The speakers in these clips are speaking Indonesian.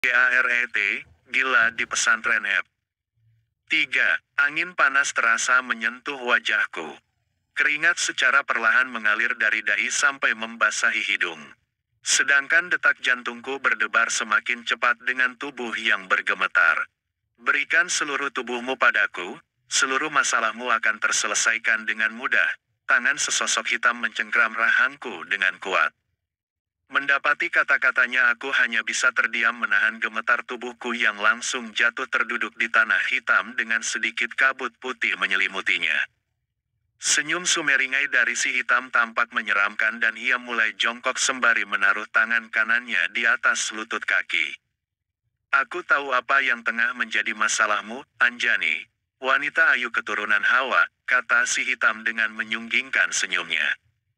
GARET, gila di pesantren F. 3. Angin panas terasa menyentuh wajahku. Keringat secara perlahan mengalir dari dahi sampai membasahi hidung. Sedangkan detak jantungku berdebar semakin cepat dengan tubuh yang bergemetar. Berikan seluruh tubuhmu padaku, seluruh masalahmu akan terselesaikan dengan mudah. Tangan sesosok hitam mencengkram rahangku dengan kuat. Mendapati kata-katanya aku hanya bisa terdiam menahan gemetar tubuhku yang langsung jatuh terduduk di tanah hitam dengan sedikit kabut putih menyelimutinya. Senyum sumeringai dari si hitam tampak menyeramkan dan ia mulai jongkok sembari menaruh tangan kanannya di atas lutut kaki. Aku tahu apa yang tengah menjadi masalahmu, Anjani. Wanita ayu keturunan Hawa, kata si hitam dengan menyunggingkan senyumnya.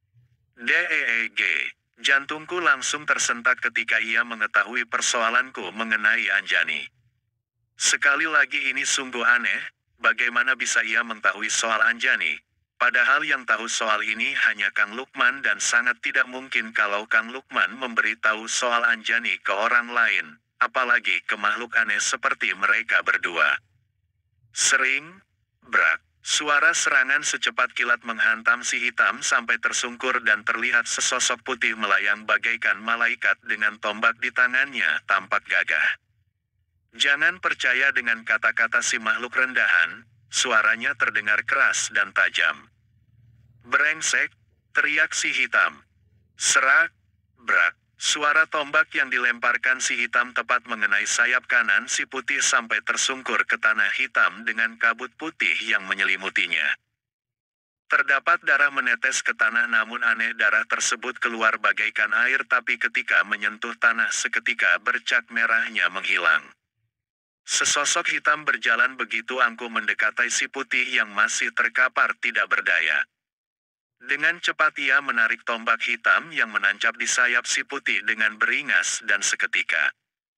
DEEG. Jantungku langsung tersentak ketika ia mengetahui persoalanku mengenai Anjani. Sekali lagi ini sungguh aneh, bagaimana bisa ia mengetahui soal Anjani? Padahal yang tahu soal ini hanya Kang Lukman dan sangat tidak mungkin kalau Kang Lukman memberitahu soal Anjani ke orang lain, apalagi ke makhluk aneh seperti mereka berdua. Sering, brak. Suara serangan secepat kilat menghantam si hitam sampai tersungkur dan terlihat sesosok putih melayang bagaikan malaikat dengan tombak di tangannya tampak gagah. Jangan percaya dengan kata-kata si makhluk rendahan, suaranya terdengar keras dan tajam. Brengsek, teriak si hitam. Serak, brak. Suara tombak yang dilemparkan si hitam tepat mengenai sayap kanan si putih sampai tersungkur ke tanah hitam dengan kabut putih yang menyelimutinya. Terdapat darah menetes ke tanah namun aneh darah tersebut keluar bagaikan air tapi ketika menyentuh tanah seketika bercak merahnya menghilang. Sesosok hitam berjalan begitu angkuh mendekati si putih yang masih terkapar tidak berdaya. Dengan cepat ia menarik tombak hitam yang menancap di sayap si putih dengan beringas dan seketika.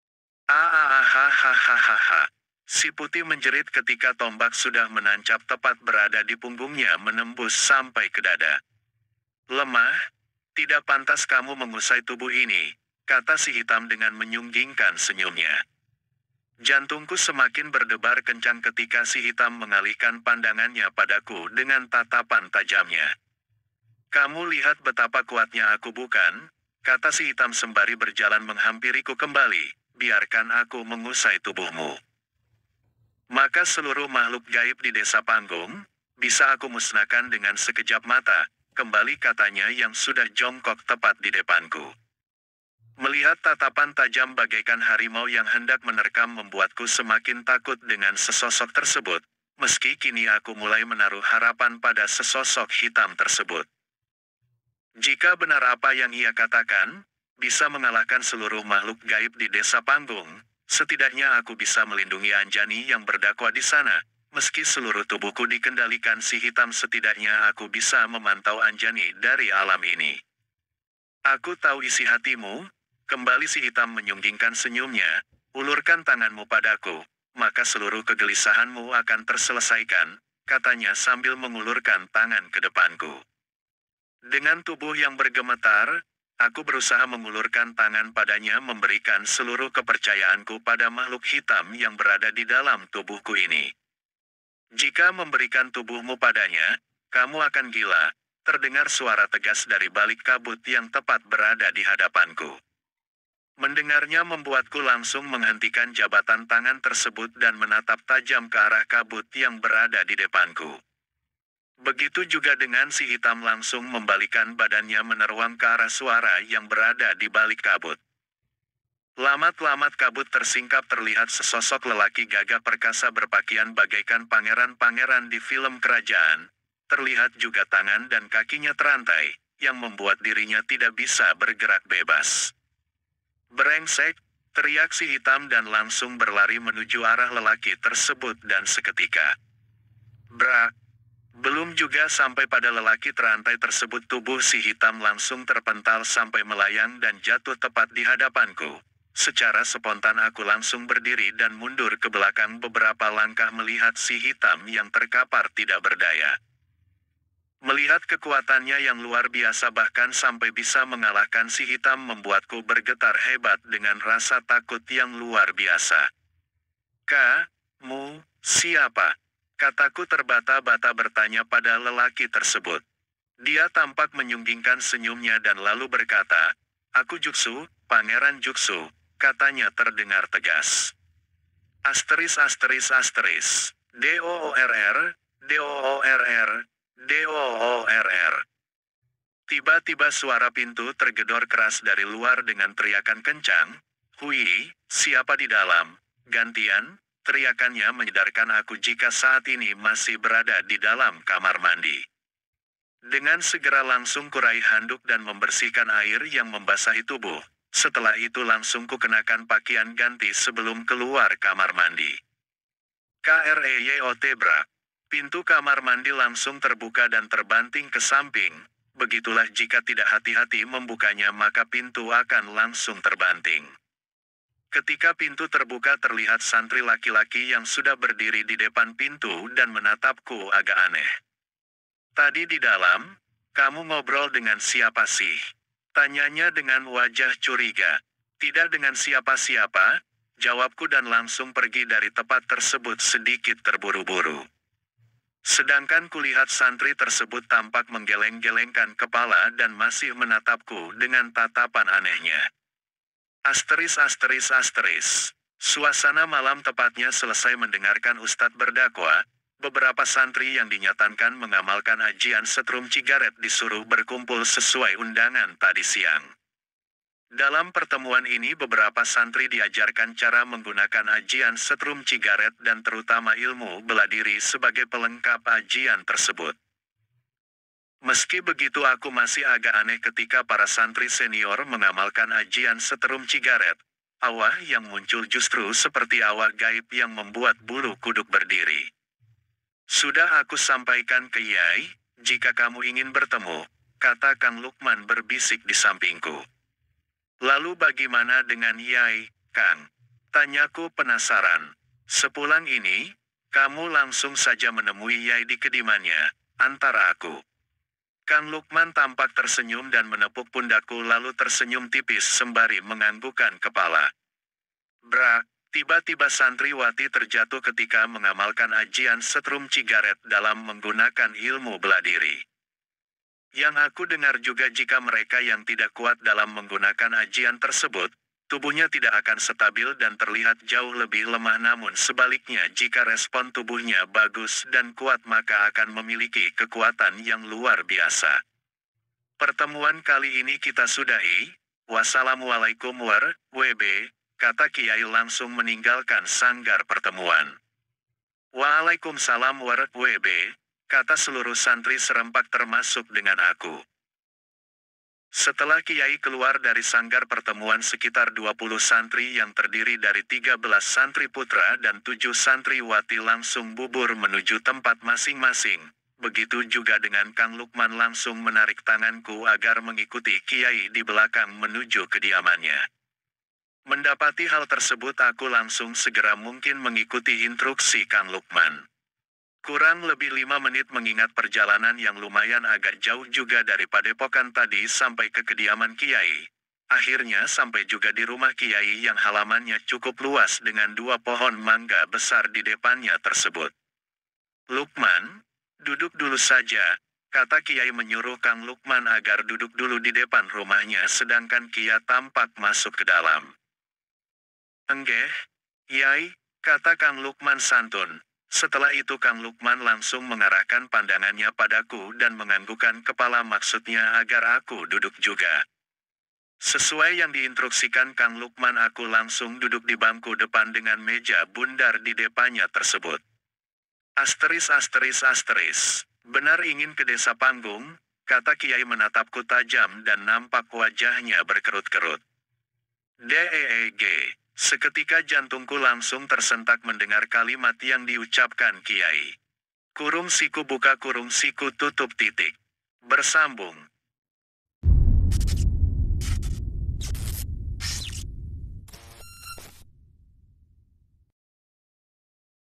Hahaha. Si putih menjerit ketika tombak sudah menancap tepat berada di punggungnya menembus sampai ke dada. Lemah, tidak pantas kamu mengusai tubuh ini, kata si hitam dengan menyunggingkan senyumnya. Jantungku semakin berdebar kencang ketika si hitam mengalihkan pandangannya padaku dengan tatapan tajamnya. Kamu lihat betapa kuatnya aku bukan? Kata si hitam sembari berjalan menghampiriku kembali, biarkan aku mengusai tubuhmu. Maka seluruh makhluk gaib di desa Panggung, bisa aku musnahkan dengan sekejap mata, kembali katanya yang sudah jongkok tepat di depanku. Melihat tatapan tajam bagaikan harimau yang hendak menerkam membuatku semakin takut dengan sesosok tersebut, meski kini aku mulai menaruh harapan pada sesosok hitam tersebut. Jika benar apa yang ia katakan, bisa mengalahkan seluruh makhluk gaib di desa Panggung, setidaknya aku bisa melindungi Anjani yang berdakwah di sana, meski seluruh tubuhku dikendalikan si hitam setidaknya aku bisa memantau Anjani dari alam ini. Aku tahu isi hatimu, kembali si hitam menyunggingkan senyumnya, ulurkan tanganmu padaku, maka seluruh kegelisahanmu akan terselesaikan, katanya sambil mengulurkan tangan ke depanku. Dengan tubuh yang bergemetar, aku berusaha mengulurkan tangan padanya memberikan seluruh kepercayaanku pada makhluk hitam yang berada di dalam tubuhku ini. Jika memberikan tubuhmu padanya, kamu akan gila, terdengar suara tegas dari balik kabut yang tepat berada di hadapanku. Mendengarnya membuatku langsung menghentikan jabatan tangan tersebut dan menatap tajam ke arah kabut yang berada di depanku. Begitu juga dengan si hitam langsung membalikan badannya meneruang ke arah suara yang berada di balik kabut. Lamat-lamat kabut tersingkap terlihat sesosok lelaki gagah perkasa berpakaian bagaikan pangeran-pangeran di film kerajaan. Terlihat juga tangan dan kakinya terantai, yang membuat dirinya tidak bisa bergerak bebas. Brengsek, teriak si hitam dan langsung berlari menuju arah lelaki tersebut dan seketika. Brak. Belum juga sampai pada lelaki terantai tersebut tubuh si hitam langsung terpental sampai melayang dan jatuh tepat di hadapanku. Secara spontan aku langsung berdiri dan mundur ke belakang beberapa langkah melihat si hitam yang terkapar tidak berdaya. Melihat kekuatannya yang luar biasa bahkan sampai bisa mengalahkan si hitam membuatku bergetar hebat dengan rasa takut yang luar biasa. Kamu, siapa? Kataku terbata-bata bertanya pada lelaki tersebut. Dia tampak menyunggingkan senyumnya dan lalu berkata, "Aku Juksu, Pangeran Juksu," katanya terdengar tegas. Asteris asteris asteris. DOORR, DOORR, DOORR. Tiba-tiba suara pintu tergedor keras dari luar dengan teriakan kencang. "Hui, siapa di dalam?" Gantian, teriakannya menyadarkan aku jika saat ini masih berada di dalam kamar mandi. Dengan segera langsung kurai handuk dan membersihkan air yang membasahi tubuh. Setelah itu langsung kukenakan pakaian ganti sebelum keluar kamar mandi. KREYOT brak. Pintu kamar mandi langsung terbuka dan terbanting ke samping. Begitulah jika tidak hati-hati membukanya maka pintu akan langsung terbanting. Ketika pintu terbuka terlihat santri laki-laki yang sudah berdiri di depan pintu dan menatapku agak aneh. "Tadi di dalam, kamu ngobrol dengan siapa sih?" Tanyanya dengan wajah curiga. "Tidak dengan siapa-siapa," jawabku dan langsung pergi dari tempat tersebut sedikit terburu-buru. Sedangkan kulihat santri tersebut tampak menggeleng-gelengkan kepala dan masih menatapku dengan tatapan anehnya. Asteris asteris asteris. Suasana malam tepatnya selesai mendengarkan Ustadz berdakwah. Beberapa santri yang dinyatakan mengamalkan ajian setrum cigaret disuruh berkumpul sesuai undangan tadi siang. Dalam pertemuan ini beberapa santri diajarkan cara menggunakan ajian setrum cigaret dan terutama ilmu bela diri sebagai pelengkap ajian tersebut. Meski begitu aku masih agak aneh ketika para santri senior mengamalkan ajian setrum cigaret. Awah yang muncul justru seperti awah gaib yang membuat bulu kuduk berdiri. "Sudah aku sampaikan ke Yai, jika kamu ingin bertemu," kata Kang Lukman berbisik di sampingku. "Lalu bagaimana dengan Yai, Kang?" tanyaku penasaran. "Sepulang ini, kamu langsung saja menemui Yai di kediamannya, antara aku." Kang Lukman tampak tersenyum dan menepuk pundakku lalu tersenyum tipis sembari menganggukkan kepala. Brak. Tiba-tiba santriwati terjatuh ketika mengamalkan ajian setrum cigaret dalam menggunakan ilmu bela diri. Yang aku dengar juga jika mereka yang tidak kuat dalam menggunakan ajian tersebut, tubuhnya tidak akan stabil dan terlihat jauh lebih lemah namun sebaliknya jika respon tubuhnya bagus dan kuat maka akan memiliki kekuatan yang luar biasa. Pertemuan kali ini kita sudahi. Wassalamualaikum warahmatullahi wabarakatuh. Kata Kiai langsung meninggalkan sanggar pertemuan. "Waalaikumsalam warahmatullahi wabarakatuh," kata seluruh santri serempak termasuk dengan aku. Setelah Kiai keluar dari sanggar pertemuan sekitar 20 santri yang terdiri dari 13 santri putra dan 7 santriwati langsung bubur menuju tempat masing-masing. Begitu juga dengan Kang Lukman langsung menarik tanganku agar mengikuti Kiai di belakang menuju kediamannya. Mendapati hal tersebut aku langsung segera mungkin mengikuti instruksi Kang Lukman. Kurang lebih 5 menit mengingat perjalanan yang lumayan agak jauh juga dari padepokan tadi sampai ke kediaman Kiai. Akhirnya sampai juga di rumah Kiai yang halamannya cukup luas dengan 2 pohon mangga besar di depannya tersebut. "Lukman, duduk dulu saja," kata Kiai menyuruh Kang Lukman agar duduk dulu di depan rumahnya sedangkan Kiai tampak masuk ke dalam. "Enggeh, Yai," kata Kang Lukman santun. Setelah itu Kang Lukman langsung mengarahkan pandangannya padaku dan menganggukkan kepala maksudnya agar aku duduk juga. Sesuai yang diinstruksikan Kang Lukman aku langsung duduk di bangku depan dengan meja bundar di depannya tersebut. Asteris asteris asteris. "Benar ingin ke desa panggung?" kata Kiai menatapku tajam dan nampak wajahnya berkerut-kerut. "DEEG. Seketika jantungku langsung tersentak mendengar kalimat yang diucapkan Kiai. Kurung siku buka kurung siku tutup titik. Bersambung.